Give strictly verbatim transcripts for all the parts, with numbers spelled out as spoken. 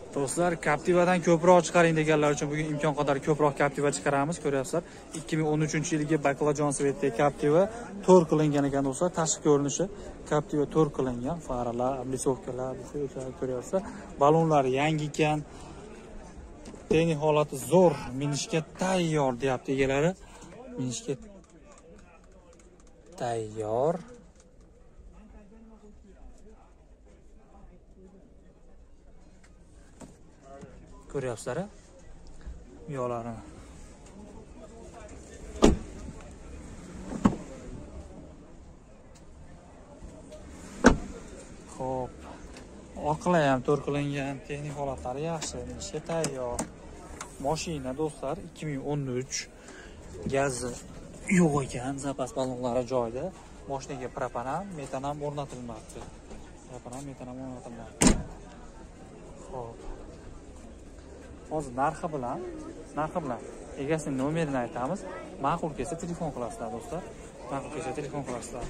Do'stlar, Captiva'dan ko'proq chiqaring deganlar uchun bugun imkon qadar ko'proq Captiva chiqaramiz. Ko'ryapsizlar, ikki ming o'n uchinchi yilgi baklajon sivetidagi Captiva to'r qilingan ekan do'stlar. Tashqi ko'rinishi Captiva to'r qilingan. Faralar, blisovkalar, ko'ryapsizlar. Balonlar yangi ekan. Texnik holati zo'r, minishga tayyor deyapti egalari. Minishga tayyor. Ko'ryapsizlar, yo'llarini. Xo'p, orqalari ham to'r qilingan, texnik holatlari yaxshi, ishga tayyor. Mashina do'stlar ikki ming o'n uch, gazi yo'q ekan, zapas balonlari joyida. Mashinaga propan ham, metan ham o'rnatilmoqda. Propan ham, metan ham o'rnatilmoqda. Xo'p. Hozir narxi bilan, narxi bilan egasining nomerini aytamiz. Ma'qul kelsa telefon qilasizlar do'stlar. Ma'qul kelsa telefon qilasizlar.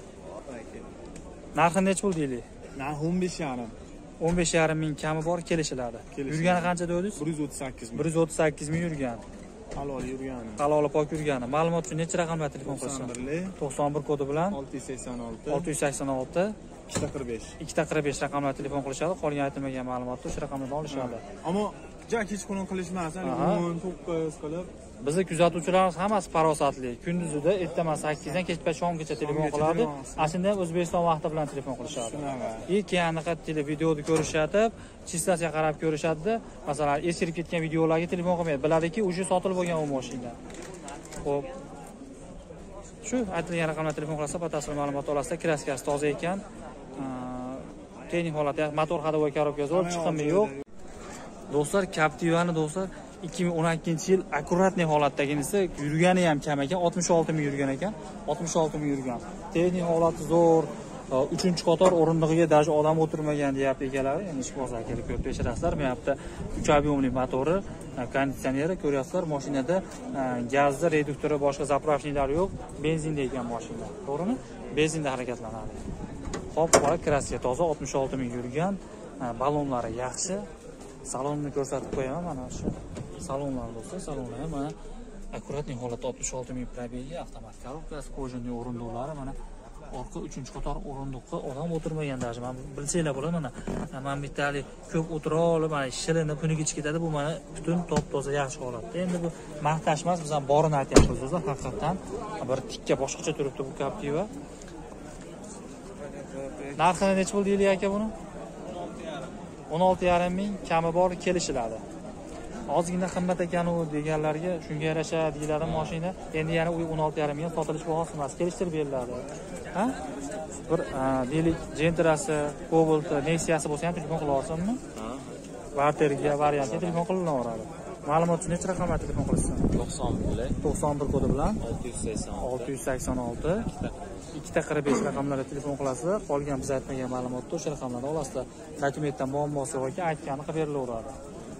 Narxi necha pul deylik? Narxi o'n besh yarim. o'n besh yarim ming kami bor, kelishiladi. Yurgani qancha dedingiz? bir yuz o'ttiz sakkiz ming. bir yuz o'ttiz sakkiz ming yurgan. Halol yurgani. Haloli pok yurgani. Ma'lumot uchun necha raqamga telefon qilsin? to'qson bir kodi bilan olti yuz sakson olti olti yuz sakson olti ikkita qirq besh ikkita qirq besh raqamlarga telefon qilishadi. Qolgan aytilmagan ma'lumotni o'sha raqamlardan olishadi. Ammo ja kechqurun qilishmasin, o'n to'qqiz qilib. Bizni kuzatuvchilarimiz hammasi farosatli. Kunduzida ertaman sakkizdan kechga shomgacha telefon qiladi. Aslida O'zbekiston vaqti bilan telefon qilishadi. И keyingi tele videoni ko'rishadi, chistasiga qarab ko'rishadi. Masalan, eskirib ketgan videolarga telefon qilmaydi. Biladiki, o'sha sotilib bo'lgan u mashina. Xo'p. Shu aytilgan raqamlarga telefon qilsa, batafsil ma'lumot olasizlar. Kraskasi toza ekan. Texnik holati, motor hadovoy korobka zo'r, chiqimi yo'q. Do'stlar, Captiva'ni do'stlar ikki ming o'n ikkinchi yil akkuratniy holatdaginisi, yurgani ham kam ekan, oltmish olti ming yurgan ekan, oltmish olti ming yurgan. Texnik holati zo'r, uchinchi qator o'rindig'iga даже odam o'tirmagan deyapti egalari. Endi ishbozlar kelib ko'rib tekshirasizlar. Bu yerda uch объемli motori, konditsioneri ko'ryapsizlar. Mashinada gazda reduktori, boshqa zapravочнийлari yo'q, benzinda ekan mashina. To'g'rimi? Benzinda harakatlanadi. Xo'p, qora kraska toza, oltmish olti ming yurgan, balonlari yaxshi. Salonni ko'rsatib qo'yaman, mana shu salonlar do'stlar, salonlar mana akkuratniy holatda oltmish olti ming probegi, avtomatik korobkasi, kojinli o'rindiqlari, mana orqa uchinchi qator o'rindiqqa odam o'tirmagan даже. Men bilsanglar bo'ladi, mana men bittalik ko'p o'tira olib, mana shilinib kuniga ichib ketadi. Bu mana butun top-toza yaxshi holatda. Endi bu maqtash emas, biz ham borini aytyapmiz do'stlar, haqiqatan bir tikka boshqacha turibdi bu Captiva. Narxini necha pul deylik aka buni? o'n olti yarim ming kami bor, kelishiladi. Ozgina qimmat ekan u deganlarga shunga yarasha deyiladi mashina. Endi yana u o'n olti yarim ming sotilish bahosi emas, kelishtirib beriladi. Ha? Bir deylik Gentrasi, Cobalt, Nexia'si bo'lsa ham telefon qila olsammi? Ha. Barterga variantga telefon qilinaveradi. Ma'lumot uchun necha raqamga telefon qilasiz? to'qson bir to'qson bir kodi bilan olti yuz sakson olti ikkita qirq besh raqamlarga telefon qilasizlar. Qolgan biz aytmagan ma'lumotni o'sha raqamlardan olasizlar. Dokumentdan muammosi yoki aytgani qilib berilaveradi.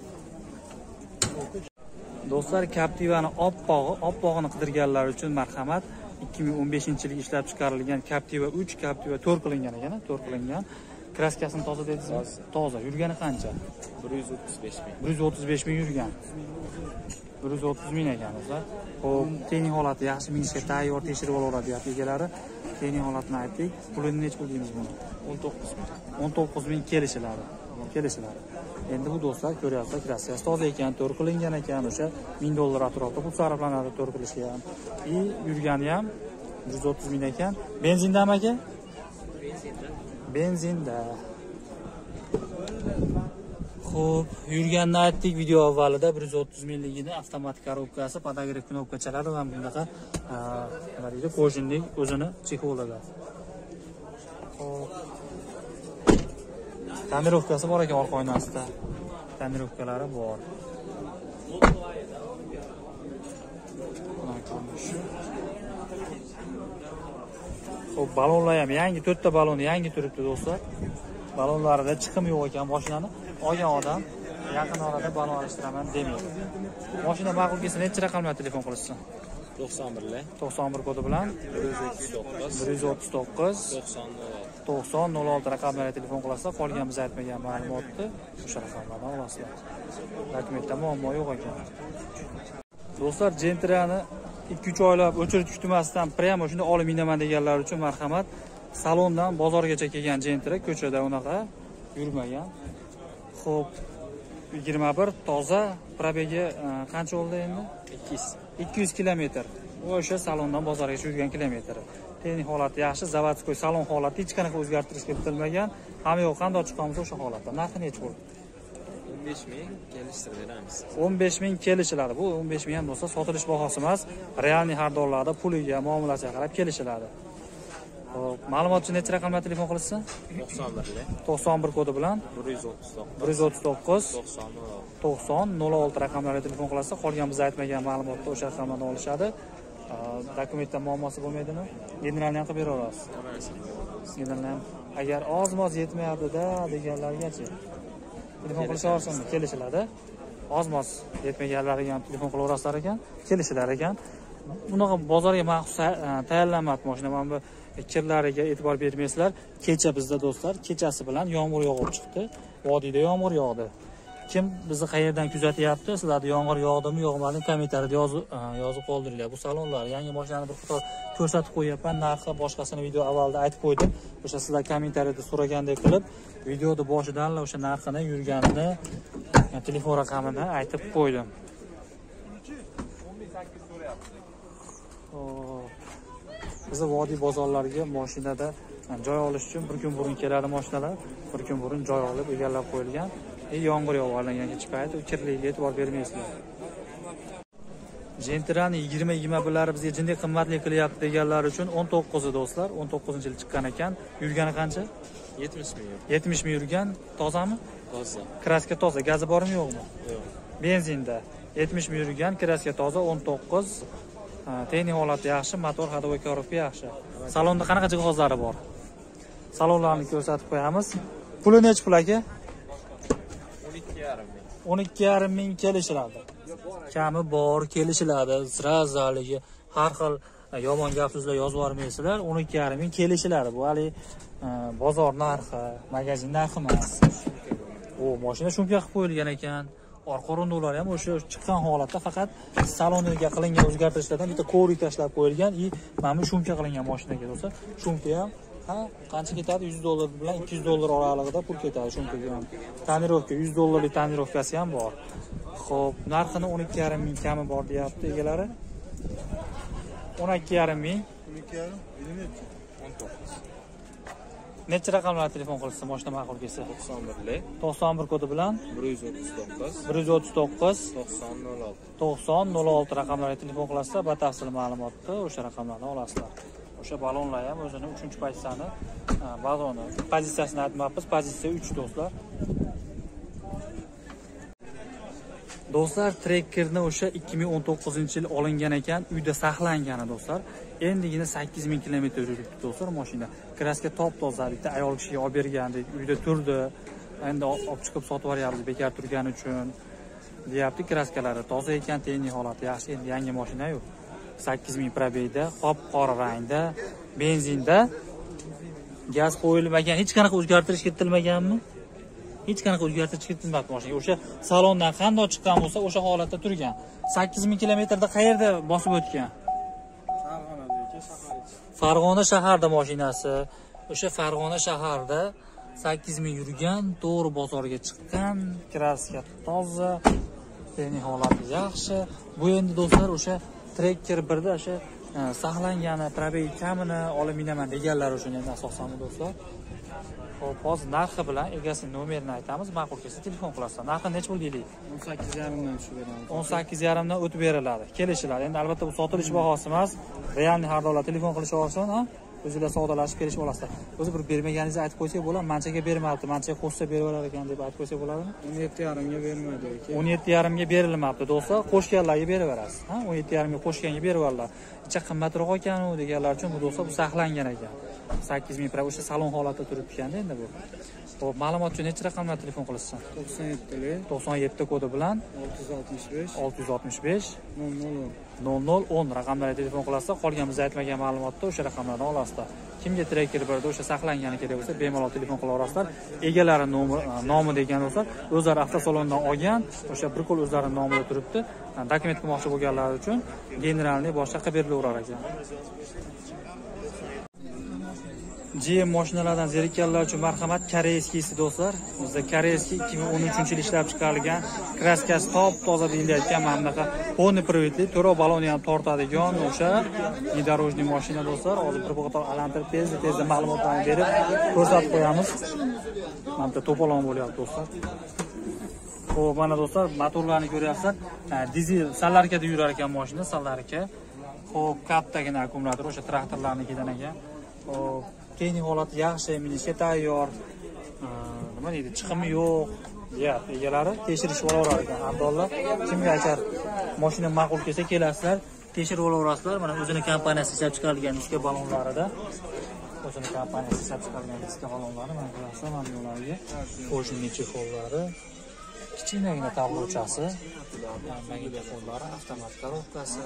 Do'stlar, Captiva'ni oppog'i, oppog'ini qidirganlar uchun marhamat. ikki ming o'n beshinchi yilda ishlab chiqarilgan Captiva uch, Captiva to'rt qilingan ekan, to'rt qilingan. Kraskasini toza dedingizmi? Toza. Yurgani qancha? bir yuz o'ttiz besh ming. bir yuz o'ttiz besh ming yurgan. bir yuz o'ttiz ming ekan do'stlar. Xo'p, texnik holati yaxshi, minishga tayyor, tekshirib olaveradi deyapti egalari. Texnik holatini aytdik. Pulini necha pul deymiz buni? o'n to'qqiz ming. o'n to'qqiz ming kelishiladi. Kelishiladi. Endi bu do'stlar ko'ryapsizlar, kraskasi toza ekan, to'r qilingan ekan, o'sha ming dollar atrofida pul sarflanadi to'r qilishga ham. И yurgani ham bir yuz o'ttiz ming ekan. Benzindami aka? Benzinda. Benzinda. Xo'p, yurganini aytdik video avvalida, bir yuz o'ttiz mingligini avtomatik korobkasi, podogrev knopka chaladi va bunaqa nima deydi, kojinlik o'zini chexolida. Xo'p. Tonirovkasi bor ekan orqa oynasida. Tonirovkalari bor. Xo'p, balonlar ham yangi, to'rtta balon yangi turibdi do'stlar. Balonlarida chiqim yo'q ekan mashinani. Olgan odam yaqin orada balon alishtiraman demaydi. Mashina ma'qul kelsa necha raqamlar telefon qilishsin? to'qson bir to'qson bir kodi bilan bir yuz o'ttiz to'qqiz bir yuz o'ttiz to'qqiz to'qson nol olti raqamlarga telefon qilasizlar. Qolgan biz aytmagan ma'lumotni o'sha raqamlardan olasizlar. Dokumentda muammo yo'q ekan. Do'stlar, Gentra'ni ikki uch oylab o'chirib kutmasdan prямо shunday olib minaman deganlar uchun marhamat. Salondan bozorgacha kelgan Gentra, ko'chada unaqa yurmagan. Xo'p, yigirma bir toza, probegi qancha bo'ldi endi? ikki yuz kilometr. O'sha salondan bozorgacha yurgan kilometr. Texnik holati yaxshi, zavodskoy salon holati hech qanaqa o'zgartirish kiritilmagan. Hamma yo'q qanday chiqamiz o'sha holatda. Narxi necha bo'ldi? o'n besh ming kelishtirib beramiz. o'n besh ming kelishiladi. Bu o'n besh ming ham bo'lsa sotilish bahosi emas, realniy xaridorlarda puliga, muomalasiga qarab kelishiladi. Xo'p, ma'lumot uchun necha raqamga telefon qilishsin? to'qson bir to'qson bir kodi bilan bir yuz o'ttiz to'qqiz bir yuz o'ttiz to'qqiz to'qson to'qson nol olti raqamlarga telefon qilasiz. Qolgan biz aytmagan ma'lumotni o'sha raqamlardan olishadi. Dokumentda muammosi bo'lmaydimi? Generalni ham qilib bera olasiz. Generalni agar oz-moz yetmayapti-da deganlargachi telefon qilishaversinmi? Kelishiladi. Oz-moz yetmaganlarga ham telefon qilaverasizlar ekan, kelishilar ekan. Bunaqa bozorga maxsus tayyorlanmadi mashina. Mana bu kirlariga e'tibor bermaysizlar. Kecha bizda do'stlar, kechasi bilan yomg'ir yog'ib chiqdi. Vodiyda yomg'ir yog'di. Kim bizni qayerdan kuzatyapti? Sizlarda yomg'ir yog'dimi, yo'qmi? Kommentariyada yozib yozib qoldiringlar. Bu salonlar yangi mashinani bir qator ko'rsatib qo'yapman. Narxi boshqasini video avvalda aytib qo'ydim. O'sha sizlar kommentariyada so'ragandek qilib, videoda boshidan o'sha narxini, yurganini, telefon raqamini aytib qo'ydim. Biz vodiy bozorlariga mashinada joy olish uchun bir kun burun keladi mashinalar. Bir kun burun joy olib egallab qo'yilgan. E yomg'ir yog'arlangan kech payt u kirligiga e'tibor bermaysizlar. Gentra'ni yigirma yigirma birlari bizga jinday qimmatli qilyapti deganlar uchun o'n to'qqizi do'stlar, o'n to'qqizinchi yil chiqqan ekan. Yurgani qancha? yetmish ming. yetmish ming yurgan. Tozami? Toza. Kraska toza. Gazi bormi yo'qmi? Yo'q. Benzinda yetmish ming yurgan, kraska toza, o'n to'qqiz. Texnik holati yaxshi, motor ходовой коробка yaxshi. Salonda qanaqa jihozlari bor? Salonlarni ko'rsatib qo'yamiz. Puli necha pul aka? o'n ikki yarim ming. o'n ikki yarim ming kelishiladi. Kami bor, kelishiladi. Srazaligi har xil yomon gap so'zlar yozib yubormaysizlar. o'n ikki yarim ming kelishiladi. Bu hali bozor narxi, magazin narxi emas. O, mashina shunga qilib qo'yilgan ekan. Orqa o'rindiqlar ham o'sha chiqqan holatda faqat saloniga qilingan o'zgartirishlardan bitta ko'rik tashlab qo'yilgan. I mana bu shumka qilingan mashinaga bo'lsa, shumka ham ha qancha ketadi? yuz dollar bilan ikki yuz dollar oralig'ida pul ketadi shumkaga ham. Tonirovka yuz dollarlik tonirovkasi ham bor. Xo'p, narxini o'n ikki yarim ming kami bor deyapti egalari. o'n ikki yarim ming. o'n ikki yarim o'n to'qqiz. Necha raqamlarga telefon qilsa mashina ma'qul kelsa? to'qson birlik to'qson bir kodi bilan bir yuz o'ttiz to'qqiz bir yuz o'ttiz to'qqiz to'qson nol olti to'qson nol olti raqamlarga telefon qilasizlar, batafsil ma'lumotni o'sha raqamlardan olasizlar. O'sha balonlar ham o'zini uchinchi pozitsiyani, baloni pozitsiyasini aytmayapmiz, pozitsiya uch do'stlar. Do'stlar, Trekkerni o'sha ikki ming o'n to'qqizinchi yil olingan ekan, uyda saqlangan do'stlar. Endigina sakkiz ming kilometr yuribdi do'stlar mashina. Kraska top-toza, bitta ayol kishiga olib bergandik, uyda turdi. Endi olib chiqib sotib yuboryapmiz bekor turgani uchun. Deyapti, kraskalari toza ekan, texnik holati yaxshi. Endi yangi mashina-yu. sakkiz ming probegda, qop-qora rangda, benzinda, gaz qo'yilmagan, hech qanaqa o'zgartirish kiritilmaganmi? Hech qanaqa o'zgartirish kiritilmadi mashinaga. O'sha salondan qanday chiqqan bo'lsa, o'sha holatda turgan. sakkiz ming kilometrda qayerda bosib o'tgan? Farg'ona shaharda mashinasi. O'sha Farg'ona shaharda sakkiz ming yurgan, to'g'ri bozorga chiqqan, kraska toza, texnik holati yaxshi. Bu endi do'stlar o'sha Trekker birda o'sha saqlangani, probeg kamini olib minaman deganlar uchun endi asosan do'stlar. Xo'p, hozir narxi bilan egasining nomerini aytamiz, ma'qul kelsa telefon qilasizlar. Narxi necha pul deylik? o'n sakkiz yarim dan tushib beramiz. o'n sakkiz yarim dan o'tib beriladi. Kelishiladi. Endi albatta bu sotilish bahosi emas. Realniy xaridorlar telefon qilishaversin, ha? O'zingizlar savdolashib kelishib olasizlar. O'zi bir bermaganingizni aytib qo'ysak bo'ladi. Manchaga bermabdi, manchaga qo'shsa beraverar ekan deb aytib qo'ysak bo'ladimi? o'n yetti yarim ga bermadi ekan. o'n yetti yarim ga berilmabdi do'stlar. Qo'shganlarga beraverasiz, ha? o'n yetti yarim ga qo'shganga berib oladilar. Icha qimmatroq ekan u deganlar uchun bu do'stlar bu saqlangan ekan. sakkiz ming pro o'sha salon holatda turibdi ekanda endi bu. Xo'p, ma'lumot uchun necha raqamlar telefon qilishsin? to'qson yetti to'qson yetti kodi bilan olti yuz oltmish besh olti yuz oltmish besh nol nol o'n nol nol o'n raqamlarga telefon qilasizlar. Qolgan biz aytmagan ma'lumotni o'sha raqamlardan olasizlar. Kimga tracker birda o'sha saqlangani kerak bo'lsa, bemalol telefon qila olasizlar. Egalari nomi nomi degan bo'lsa, o'zlari avtosalondan olgan, o'sha bir qo'l o'zlari nomida turibdi. Dokument qilmoqchi bo'lganlar uchun generalniy boshqa qilib berilaverar ekan. G M mashinalardan zerikkanlar uchun marhamat, koreyskisi do'stlar. Bizda koreyskiy ikki ming o'n uchinchi yil ishlab chiqarilgan, kraskasi top toza deyilayotgan mana bunaqa polni приводli, to'rov baloni ham tortadigan o'sha внедорожный mashina do'stlar. Hozir bir qator alantirib tezda-tezda ma'lumotlarni berib ko'rsatib qo'yamiz. Mana bu to'polon bo'lyapti do'stlar. Xo'p, mana do'stlar, motorlarni ko'ryapsizlar. Dizel sallarkada yurar ekan mashina, sallarka. Xo'p, kattagina akkumulyator o'sha traktorlarnikidan ekan. Xo'p, keyingi holati yaxshi, minishga tayyor. Nima deydi, chiqimi yo'q. Deyapti egalari, tekshirishib olaverar ekan. Abdullah, kimga achar mashina ma'qul kelsa kelasizlar, tekshirib olaverasizlar. Mana o'zining kompaniyasi ishlab chiqarilgan diska balonlarida. O'zining kompaniyasi ishlab chiqarilgan diska balonlari mana ko'rasizlar, mana bularga qo'shimcha chexollari, kichkinagina tablochasi, magnitofonlari, avtomat koробкасы.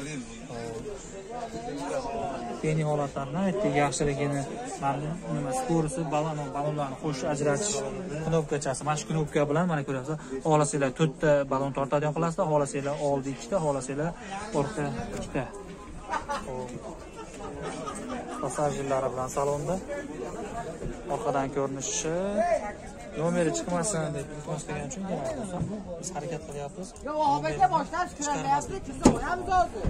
Keyingi holatlarni aytdik, yaxshiligini, mana nima skorisi, balon balonlarni qo'shish, ajratish knopkachasi. Mana shu knopka bilan mana ko'ryapsizlar, xohlasanglar to'rtta balon tortadigan qilasizlar, xohlasanglar oldi ikkita, xohlasanglar orqa ikkita. Passajirlari bilan salonda. Orqadan ko'rinishi nomeri chiqmasin deb qo'ygan uchun biz harakat qilyapmiz. Yo'q, obaga boshlab chiqaryapti, kirsa qo'yamiz hozir.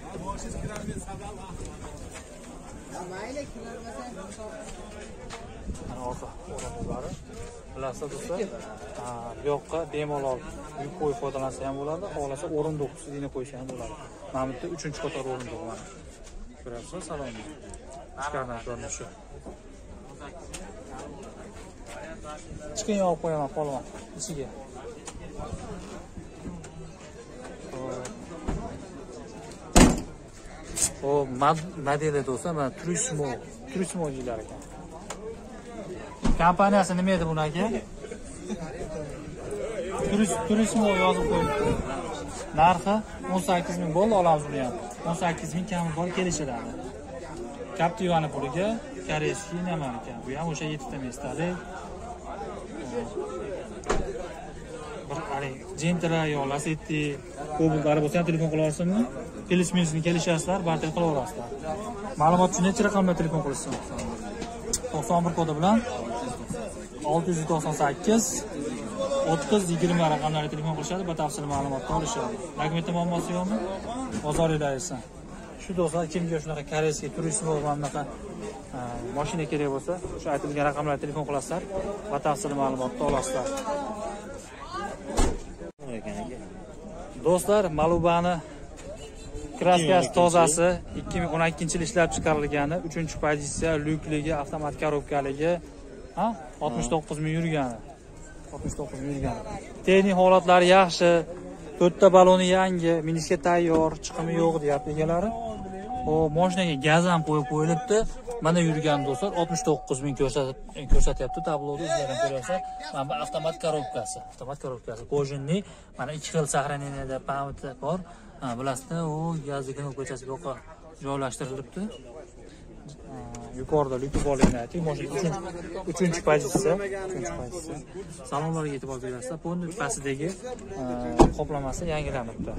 Mayli, kirarmasa. Mana orqa o'rindiqlari. Bilasizlar do'stlar, bu yoqqa bemalol yuk qo'yib foydalansa ham bo'ladi, xohlasa o'rindiq ustida qo'ysa ham bo'ladi. Mana bu yerda uchinchi qator o'rindiq bor. Ko'ryapsizlar salonni. Ichkaridan ko'rinishi. Chiqin yopib qo'yaman polvon ichiga. O modeli do'stlar, mana Turismo, Turismo deyiladi ekan. Kompaniyasi nima edi buni aka? Turismo yozib qo'yibdi. Narxi o'n sakkiz ming bo'ldi, olamiz buni ham. o'n sakkiz ming kami bor kelishiladi. Captiva'ni puliga koreyskiy nima ekan? Bu ham o'sha yettita mestalik. Bir ali Gentra yo Lacetti Cobalt'lari bo'lsa ham telefon qila olarsizmi? Kelismingizni kelishasizlar, barter qila olasizlar. Ma'lumot uchun necha raqamdan telefon qilishsin? to'qson bir kodi bilan olti yuz to'qson sakkiz o'ttiz yigirma raqamlarga telefon qilishadi, batafsil ma'lumotni olishadi. Dokumentda muammosi yo'qmi? Bozoringizda. Shu do'stlar, kimga shunaqa koreyskiy Turismo va bunaqa mashina kerak bo'lsa, shu aytilgan raqamlarga telefon qilasizlar, batafsil ma'lumotni olasizlar. Do'stlar, Malubani kraskasi tozasi ikki ming o'n ikkinchi yil ishlab chiqarilgani, uchinchi pozitsiya, lyukligi, avtomat korobkaligi, ha, oltmish to'qqiz ming yurgani. oltmish to'qqiz ming yurgani. Texnik holatlari yaxshi, to'rtta baloni yangi, minishga tayyor, chiqimi yo'q deyapti egalari. O mashinaga gaz ham qo'yib qo'yilibdi. Mana yurgan do'stlar oltmish to'qqiz ming ko'rsatyapti tabloda, o'zlaring ko'ryapsiz. Mana bu avtomat korobkasi, avtomat korobkasi. Kojinli, mana ikki xil saqlaniyada pamati bor. Ha, bilasizlar, u gazli knopkachasi bu yoqqa joylashtirilibdi. Yuqorida lyuk borligini ayting. Mashina uchinchi pozitsiya, uchinchi pozitsiya. Salonlarga e'tibor berasizlar. Ponni pastidagi qoplamasi yangilanibdi.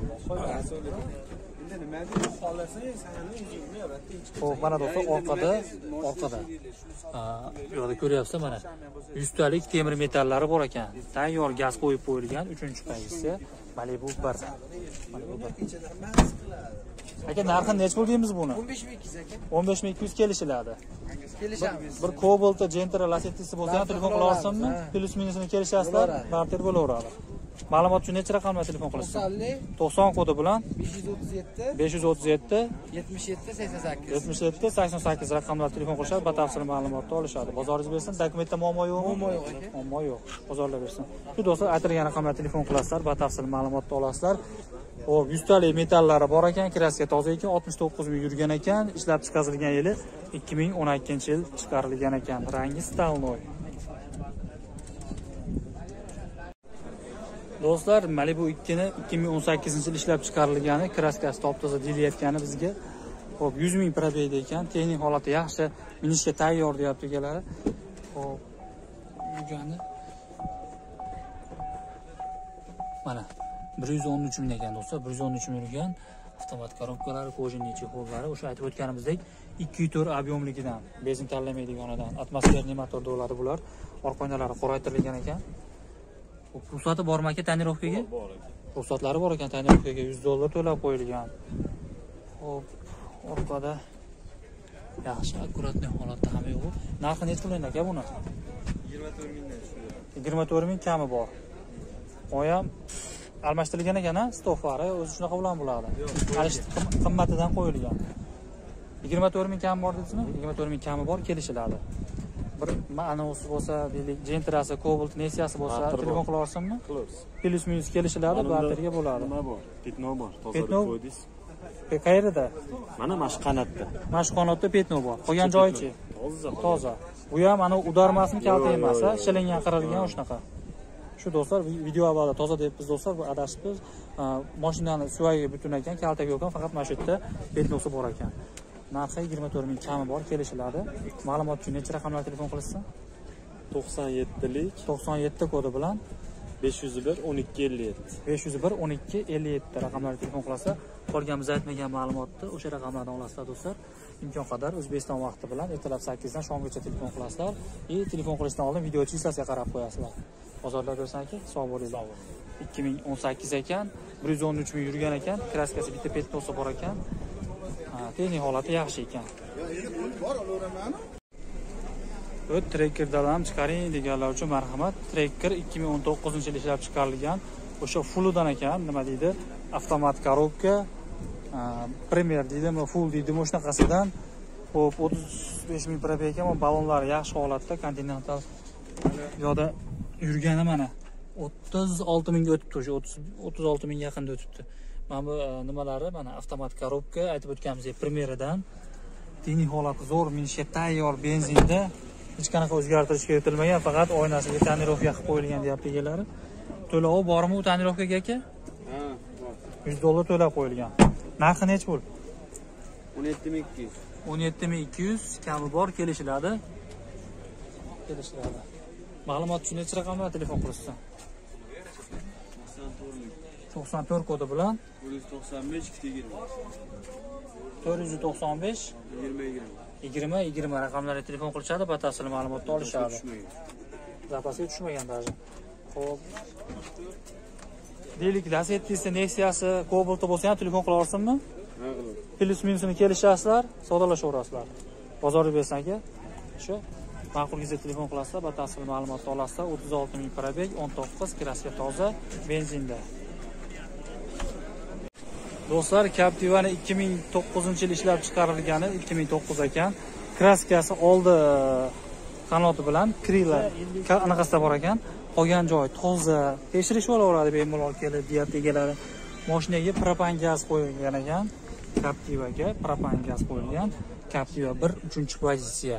Xo'p, mana do'stlar, orqada, orqada. Yo'qda ko'ryapsiz, mana yuztalik temir metallari bor ekan. Tayyor gaz qo'yib qo'yilgan uchinchi pozitsiya. Malibu bir. Malibu bir. Aka, narxini necha pul deymiz buni? o'n besh ming ikki yuz aka. o'n besh ming ikki yuz kelishiladi. Kelishamiz. Bir Cobalt, Gentra, Lacettisi bo'lsa ham telefon qila olarsizmi? Plus minusini kelishasizlar, barter bo'laveradi. Ma'lumot uchun necha raqamga telefon qilasiz? to'qson kodi bilan besh yuz o'ttiz yetti besh yuz o'ttiz yetti yetmish yetti sakson sakkiz yetmish yetti sakson sakkiz raqamlarga telefon qilishadi, batafsil ma'lumotni olishadi. Bozoringiz bersin, dokumentda muammo yo'qmi? Muammo yo'q aka. Muammo yo'q. Bozorlar bersin. Shu do'stlar, aytilgan raqamlarga telefon qilasizlar, batafsil ma'lumotni olasizlar. Xo'p, yuztalik metallari bor ekan, kraska toza ekan, oltmish to'qqiz ming yurgan ekan, ishlab chiqarilgan yili ikki ming o'n ikkinchi yil chiqarilgan ekan. Rangi Stalnoy. Do'stlar, Malibu ikki ni ikki ming o'n sakkizinchi yil ishlab chiqarilgani, kraskasi top-toza deyilayotgani bizga. Xo'p, yuz ming probegda ekan, texnik holati yaxshi, minishga tayyor deyapti egalari. Xo'p, yurgani mana bir yuz o'n uch ming ekan do'stlar, bir yuz o'n uch ming yurgan. Avtomat korobkalari, kojinli chexollari, o'sha aytib o'tganimizdek ikki yuz to'rt ob'yomligidan, benzin tanlamaydiganidan, atmosferniy motorda bo'ladi bular. Orqa oynalari qoraytirilgan ekan. Ruxsati bormi aka tonirovkaga? Bor ekan. Ruxsatlari bor ekan, tonirovkaga yuz dollar to'lab qo'yilgan. Xo'p, orqada yaxshi, akkuratniy holatda ham yo'q. Narxi necha pul aka buni? yigirma to'rt mingdan tushdi. yigirma to'rt ming kami bor. O ham almashtirilgan ekan, ha, stoflari o'zi shunaqa bilan bo'ladi. Alish qimmatidan qo'yilgan. yigirma to'rt ming kami bor dedingizmi? yigirma to'rt ming kami bor, kelishiladi. Bir ma'nosi bo'lsa, deylik, Gentrasi, Cobalt, Nexiyasi bo'lsa, telefon qila olsammi? Qilamiz. Plus minus kelishiladi, bateriya bo'ladi. Nima bor? Petno bor, Petno? tozalab qo'ydingiz. Qayerda? Mana mana shu qanotda. Mana shu qanotda petno bor. Qolgan joyi-chi? Toza. Toza. Bu ham ana udarmasini kalta emas, ha, shilingan, qirilgan shunaqa. Shu do'stlar, video avvalda toza debmiz do'stlar, bu adashibmiz. Mashinani suvagi butun ekan, kaltak yo'q ekan, faqat mana shu yerda petnosi bor ekan. Narxi yigirma to'rt ming kami bor, kelishiladi. Ma'lumot uchun necha raqamlar telefon qilishsa? to'qson yettilik to'qson yetti kodi bilan besh yuz bir o'n ikki ellik yetti. besh yuz bir o'n ikki ellik yetti raqamlarga telefon qilsa, qolgan biz aytmagan ma'lumotni o'sha raqamlardan olasizlar do'stlar. Imkon qadar O'zbekiston vaqti bilan ertalab sakkizdan shomgacha telefon qilasizlar. E telefon qilishdan oldin video chistasiga qarab qo'yasizlar. Bozorlar bersan aka, sog' bo'linglar. ikki ming o'n sakkiz ekan, bir yuz o'n uch ming yurgan ekan, kraskasi bitta petnosi bor ekan. Ha, texnik holati yaxshi ekan. O't Trekkerdan ham chiqaring deganlar uchun marhamat. Trekker ikki ming o'n to'qqizinchi yil ishlab chiqarilgan. O'sha fullidan ekan, nima deydi? Avtomat korobka, Premier deydimi, full deydimi, shunaqasidan. Xo'p, o'ttiz besh ming probeg ekan, balonlari yaxshi holatda, Continental yo'da yurgani mana o'ttiz olti mingga o'tibdi, o'sha o'ttiz olti ming yaqinda o'tibdi. Mana bu nimalari, mana avtomat korobka, aytib o'tganimizdek Premierdan. Texnik holati zo'r, minishga tayyor benzinda. Hech qanaqa o'zgartirish kiritilmagan, faqat oynasiga tonirovka qilib qo'yilgan deyapti egalari. To'lovi bormi u tonirovkaga aka? Ha, bor. yuz dollar to'lab qo'yilgan. Narxi necha pul? o'n yetti ming ikki yuz. o'n yetti ming ikki yuz kami bor, kelishiladi. Kelishiladi. Ma'lumot uchun necha raqamlar telefon qilishsa? to'qson to'rt kodi bilan to'rt yuz to'qson besh ikki yigirma. to'rt yuz to'qson besh yigirma yigirma. yigirma yigirma raqamlarga telefon qilishadi, batafsil ma'lumotni olishadi. Zapasga tushmagan даже. Xo'p. Deylik, Lacetti, Nexiyasi, Cobalt bo'lsa ham telefon qila olsinmi? Ha, qilaman. Plus minusini kelishasizlar, savdolashaverasizlar. Bozorga bersan aka, shu ma'qul gizga telefon qilasizlar, batafsil ma'lumotni olasizlar. o'ttiz olti ming probeg, o'n to'qqiz kraska toza, benzinda. Do'stlar, Captiva'ni ikki ming to'qqizinchi yil ishlab chiqarilgani ikki ming to'qqiz ekan. Kraskasi oldi qanoti bilan krila anaqasida bor ekan. Qolgan joy toza, tekshirish olaveradi bemalol kelib deyapti egalari. Mashinaga propan gaz qo'yilgan ekan. Captivaga propan gaz qo'yilgan. Captiva bir uchinchi pozitsiya.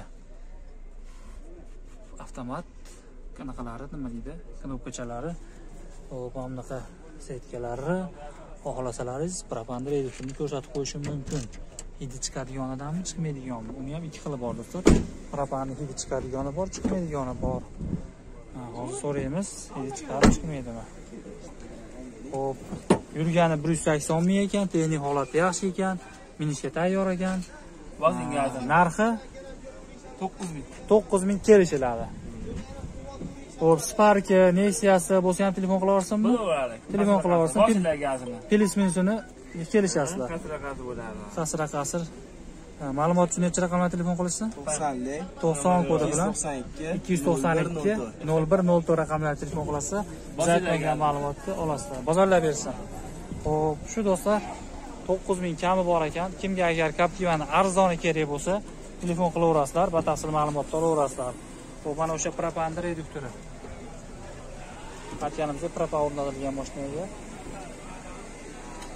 Avtomat qanaqalari, nima deydi? Knopkachalari, hop, bunaqa setkalari, xohlasalaringiz propan reduktorni ko'rsatib qo'yishim mumkin. Hidi chiqadiganidanmi, chiqmaydiganmi? Uni ham ikki xili bor do'stlar. Propanning hidi chiqadigani bor, chiqmaydigani bor. Ha, hozir so'raymiz, hidi chiqadi, chiqmaydimi? Xo'p, yurgani bir yuz sakson ming ekan, texnik holati yaxshi ekan, minishga tayyor ekan. Narxi to'qqiz ming. to'qqiz ming kelishiladi. Xo'p, Spark, Nexiyasi bo'lsa ham telefon qila olsinmi? Bo'laveradi. Telefon qila olsin. Boshlar gazini. Plus minusini kelishasizlar. Qasr-qasr bo'ladi. Qasr-qasr. Ma'lumot uchun necha raqamlar telefon qilishsa? to'qsonlik. to'qson kodi bilan to'qson ikki. ikki yuz to'qson ikki nol bir nol to'rt raqamlarga telefon qilsa, biz aytmagan ma'lumotni olasizlar. Bozorlar bersin. Xo'p, shu do'stlar to'qqiz ming kami bor ekan. Kimga agar Captiva'ning arzoni kerak bo'lsa, telefon qilaverasizlar, batafsil ma'lumotni olaverasizlar. Xo'p, mana o'sha propan reduktori. Aytganimizda propan o'rnatilgan mashinaga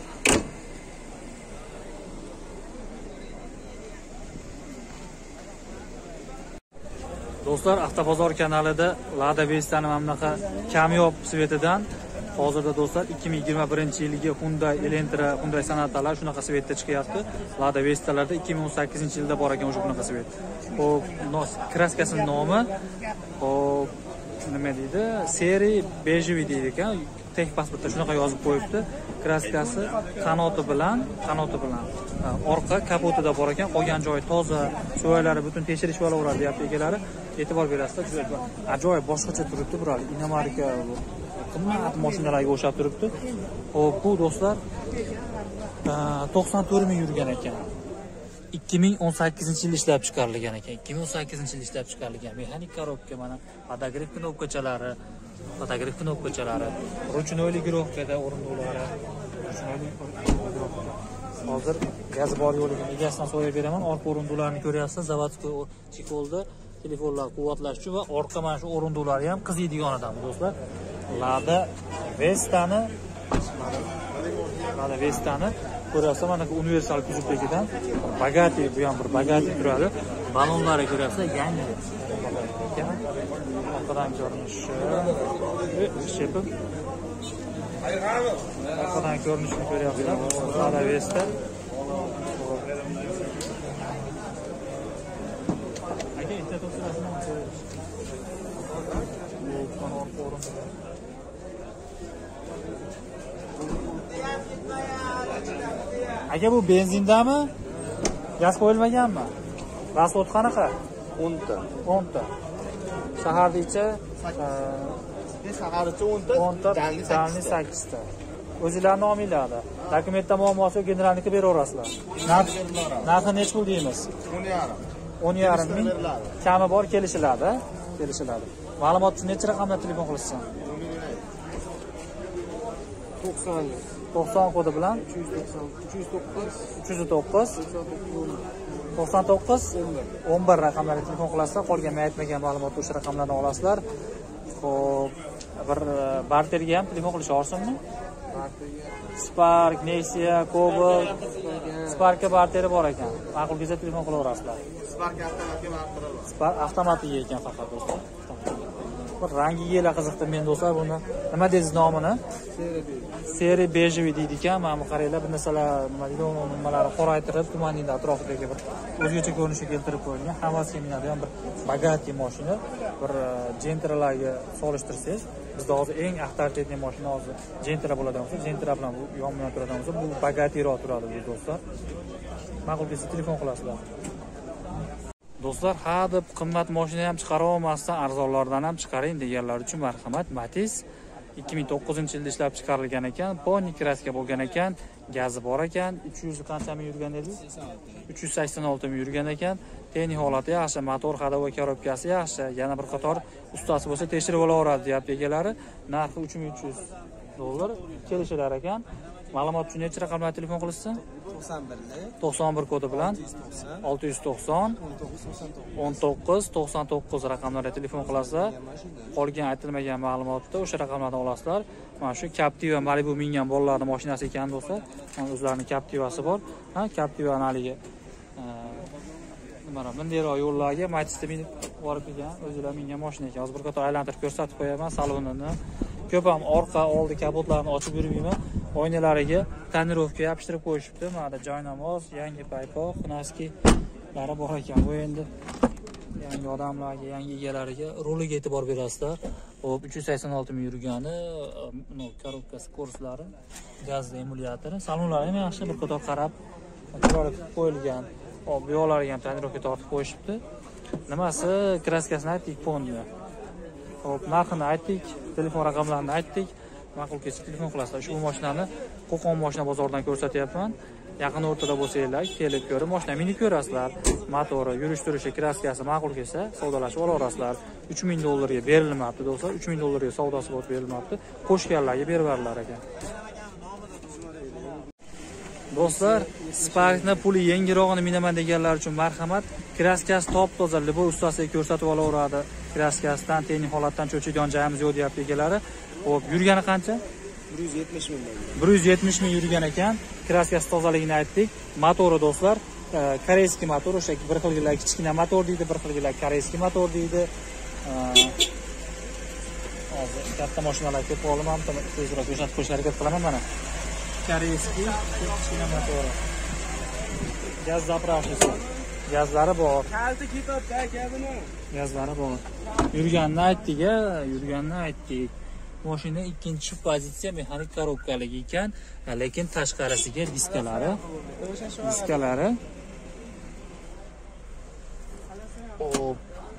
Do'stlar, Avtobozor kanalida Lada Vesta'ni mana bunaqa kamyob svetidan hozirda do'stlar ikki ming yigirma birinchi yilgi Hyundai Elantra, Hyundai Sonatalar shunaqa svetda chiqyapti. Lada Vesta'larda ikki ming o'n sakkizinchi yilda bor ekan o'sha bunaqa svet. Xo'p, kraskasining nomi hop nima deydi? Seri bejeviy deydi ekan. Tek pasportda shunaqa yozib qo'yibdi. Kraskasi qanoti bilan, qanoti bilan. Orqa kapotida bor ekan, qolgan joyi toza, so'ylari butun tekshirish bo'laveradi deyapti egalari. E'tibor berasizlar, juda ajoyib boshqacha turibdi, biroq Inomarka qimmat mashinalarga o'xshab turibdi. Xo'p, bu do'stlar to'qson to'rt ming yurgan ekan. ikki ming o'n sakkizinchi yil ishlab chiqarilgan ekan. ikki ming o'n sakkizinchi yil ishlab chiqarilgan. Mexanik korobka, mana podogref knopkachalari, fotograf knopkachalari, ruchnoyli girovkada o'rindiqlari. Hozir gaz bor yo'ligini egasidan so'rab beraman. Orqa o'rindiqlarni ko'ryapsiz, zavodskiy chekolda telefonlar quvvatlash uchun va orqa mana shu o'rindiqlari ham qiziydiganidan do'stlar. Lada Vesta'ni Lada Vesta'ni ko'ryapsiz, mana bu universal kuzovdagidan bagati, bu ham bir bagati turadi. Balonlari ko'ryapsiz, yangi. Orqadan ko'rinishi, shepib. Orqadan ko'rinishini ko'ryapsizlar. Lada Vesta. Aka, ikkita to'sirasini ko'ryapsiz. Aka, bu benzindami? Gaz qo'yilmaganmi? Rasvot qanaqa? o'n ta. o'n ta. Shahardacha Shaharcha o'n ta, o'n ta, dalni sakkiz ta. O'zingizlarning nomingizda. Dokumentda muammosi yo'q, generalniki beraverasizlar. Narxi necha pul deymiz? o'n yarim ming. Kami bor, kelishiladi, kelishiladi. Ma'lumot uchun necha raqamdan telefon qilishsin? to'qson to'qson kodi bilan uch yuz to'qson uch yuz to'qqiz uch yuz to'qqiz to'qson to'qqiz o'n bir raqamlarga telefon qilasizlar. Qolgan men aytmagan ma'lumotni o'sha raqamlardan olasizlar. Xo'p, bir barterga ham telefon qilisharsinmi? Spark, Nexia, Cobalt, Sparkga barteri bor ekan. Ma'qul kelsa telefon qilaverasizlar. Spark avtomatga barteri bor. Spark avtomatiga ekan faqat do'stlar. Bir rangiga qiziqdi men do'stlar buni. Nima deysiz nomini? Seri bejeviy deydi ekan. Mana bu qaranglar, bir narsalar nima deydi, nimalari qoraytirib, tumanning atrofidagi bir o'zgacha ko'rinishga keltirib qo'yilgan. Hammasiga minadigan bir bagati mashina, bir Gentra'larga solishtirsangiz, bizda hozir eng avtoritetli mashina hozir Gentra bo'ladigan bo'lsa, Gentra bilan bu yonma-yon turadigan bo'lsa, bu bagatiroq turadi bu do'stlar. Ma'qul kelsa telefon qilasizlar. Do'stlar, ha deb qimmat mashina ham chiqara olmasdan arzonlardan ham chiqaring deganlar uchun marhamat. Matiz ikki ming to'qqizinchi yilda ishlab chiqarilgan ekan, poni kraska bo'lgan ekan, gazi bor ekan, uch yuz qancha ming yurgan edi? uch yuz sakson olti ming yurgan ekan. Texnik holati yaxshi, motor hadava korobkasi yaxshi. Yana bir qator ustasi bo'lsa tekshirib olaveradi deyapti egalari. Narxi uch ming uch yuz dollar kelishilar ekan. Ma'lumot uchun necha raqamdan telefon qilishsin? to'qson bir kodi bilan olti yuz to'qson o'n to'qqiz to'qson to'qqiz raqamlarga telefon qilasizlar. Qolgan aytilmagan ma'lumotni o'sha raqamlardan olasizlar. Mana shu Captiva Malibu mingan bolalarning mashinasi ekan do'stlar. Mana o'zlarining Captivasi bor. Ha, Captiva analiga mana bunday yo'llarga Matizda minib borib kelgan, o'zlari mingan mashina ekan. Hozir bir qator aylantirib ko'rsatib qo'yaman salonini. Ko'p ham orqa, oldi kapotlarini ochib yurmayman. Oynalariga tonirovka yopishtirib qo'yishibdi. Mana joy namoz, yangi paypoq, noskilari bor ekan. Bu endi yangi odamlarga, yangi egalariga roliga e'tibor berasizlar. Xo'p, uch yuz sakson olti ming yurgani, bu korobkasi, korslari, gazli emulyatori, salonlari ham yaxshi, bir qator qarab chiroyli qo'yilgan. Hop, bu yoqlarga ham tonirovka tortib qo'yishibdi. Nimasi, kraskasini aytdik, ponni. Hop, narxini aytdik, telefon raqamlarini aytdik. Ma'qul kelsa telefon qilasizlar. Ushbu mashinani Qo'qon mashina bozoridan ko'rsatyapman. Yaqin o'rtada bo'lsanglar, kelib ko'rib, mashina minib ko'rasizlar. Motori, yurish turishi, kraskasi ma'qul kelsa, savdolashib olaverasizlar. uch ming dollarga berilmabdi do'stlar. uch ming dollarga savdosi bo'lib berilmabdi. Qo'shganlarga berib beriladilar ekan. Do'stlar, Sparkni puli yengirog'ini minaman deganlar uchun marhamat. Kraskasi top-toza, liboy ustasiga ko'rsatib olaveradi. Kraskasidan, texnik holatdan cho'chiydigan joyimiz yo'q deyapti egalari. Xo'p, yurgani qancha? bir yuz yetmish ming. bir yuz yetmish ming yurgan ekan. Kraskasi tozaligini aytdik. Motori do'stlar koreyskiy motor, o'sha bir xilgilar kichkina motor deydi, bir xilgilar koreyskiy motor deydi. Hozir katta mashinalar ko'p olaman, tezroq ko'rsatib qo'yishga harakat qilaman mana. Koreyskiy kichkina motori. Gaz zapravkasi. Gazlari bor. Kalti ketyapti aka buni. Gazlari bor. Yurganini aytdik-a, yurganini aytdik. Mashina ikkinchi pozitsiya mexanik korobkalik ekan, lekin tashqarisiga diskalari, diskalari. Hop.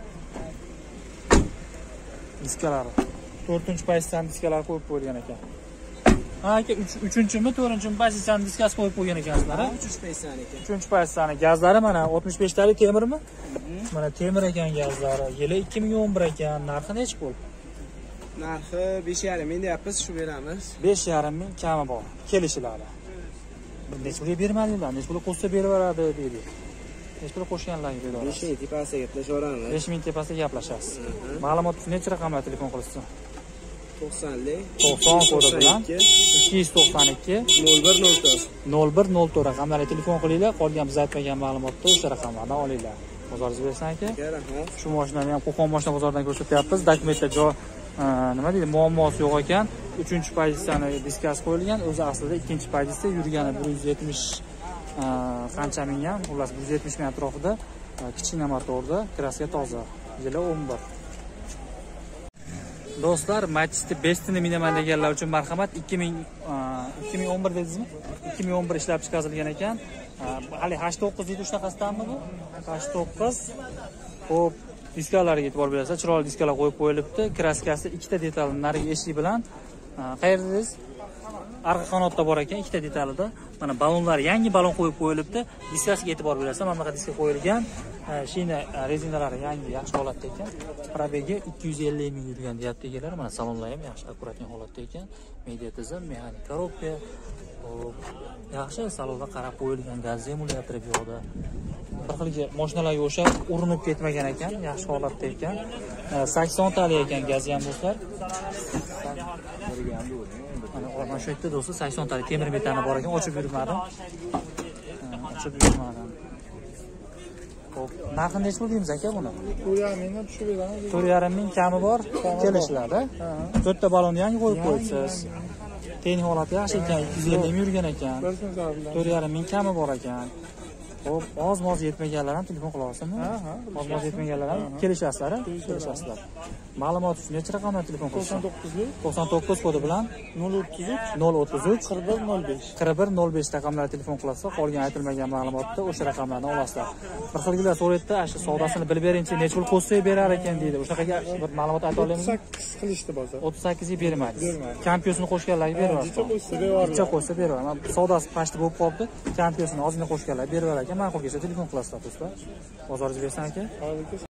Diskalari. to'rtinchi pozitsiyadan diskalar qo'yib qo'yilgan ekan. Ha aka, uchinchimi, to'rtinchimi pozitsiyadan diskasi qo'yib qo'ygan ekansizlar, ha? uchinchi pozitsiyani ekan. uchinchi pozitsiyani gazlari mana oltmish besh talik temirmi? Mana temir ekan gazlari. Yili ikki ming o'n bir ekan. Narxi necha pul? Narxi besh yarim ming deyapmiz, shu beramiz. besh yarim ming kami bor. Kelishiladi. Necha pulga bermadinglar? Necha pulga qo'shsa beraveradi deydi. Necha pulga qo'shganlarga beraveradi? besh ming tepasiga gaplashaveramiz. besh ming tepasida gaplashasiz. Ma'lumot uchun necha raqamlar telefon qilasiz? to'qsonlik to'qson kodi bilan ikki yuz to'qson ikki nol bir nol to'rt nol bir nol to'rt raqamlarga telefon qilinglar. Qolgan biz aytmagan ma'lumotni o'sha raqamlardan olinglar. Bozoringiz bersin aka. rahmat. Shu mashinani ham Qo'qon mashina bozoridan ko'rsatyapmiz. Dokumentda joy nima deydi, muammosi yo'q ekan. uchinchi pozitsiyani diskasi qo'yilgan. O'zi aslida ikkinchi pozitsiya, yurgani bir yuz yetmish qancha ming ham, xullas bir yuz yetmish ming atrofida, kichkina motorda, kraska toza. Yili o'n bir. Do'stlar, Matiz Bestini minaman deganlar uchun marhamat. ikki ming ikki ming o'n bir dedingizmi? ikki ming o'n bir ishlab chiqarilgan ekan. Hali H to'qqiz deydi, shunaqasidanmi bu? H to'qqiz. Xo'p, diskalarga e'tibor berasiz. Chiroyli diskalar qo'yib qo'yilibdi. Kraskasi ikkita detal narigi eshik bilan. Qayerda dedingiz? Arqa qanotda bor ekan, ikkita detalida. Mana balonlar, yangi balon qo'yib qo'yilibdi. Diskasiga e'tibor berasiz. Mana bunaqa diska qo'yilgan. Shina rezinalari yangi, yaxshi holatda ekan. Probegi ikki yuz ellik ming yurgan deyapti egalar. Mana salonlar ham yaxshi, akkuratli holatda ekan. Media tizim, mexanik korobka. Yaxshi, salonda qarab qo'yilgan, gaz emulyatori bu yoqda. Bir xilga mashinalarga o'sha urinib ketmagan ekan, yaxshi holatda ekan. sakson tali ekan gazi ham do'stlar. Mana shu yerda do'stlar sakson tali temir metani bor ekan, ochib yurmadim. Ochib yurmadim. Xo'p, narxini necha pul deymiz aka buni? to'rt yarim mingdan tushib beramiz. to'rt yarim ming kami bor, kelishiladi. to'rtta balonni yangi qo'yib qo'yibsiz. Texnik holati yaxshi ekan, ikki yuz ellik ming yurgan ekan. to'rt yarim ming kami bor ekan. Xo'p, oz-moz yetmaganlar ham telefon qila olasizmi? Ha, ha. Oz-moz yetmaganlar ham kelishasizlar, kelishasizlar. Ma'lumot uchun necha raqamdan telefon qilasiz? to'qson to'qqizlik to'qson to'qqiz kodi bilan nol o'ttiz uch nol o'ttiz uch qirq bir nol besh qirq bir nol besh raqamlarga telefon qilasiz. Qolgan aytilmagan ma'lumotni o'sha raqamlardan olasizlar. Bir xilgilar so'rayapti, shu savdosini bilib beringchi, necha pul qo'shsa berar ekan deydi. O'shaqaga bir ma'lumot ayta olamizmi? o'ttiz sakkiz qilishdi bozor. o'ttiz sakkizga bermaysiz. Kampiyosini qo'shganlarga beraverasiz. Necha qo'shsa beraveradi. Necha qo'shsa beraveradi. Savdosi pashti bo'lib qolibdi. Kampiyosini ozgina qo'shganlar beraverar ekan. Ma'qul kelsa telefon qilasizlar do'stlar. Bozoringiz bersin aka.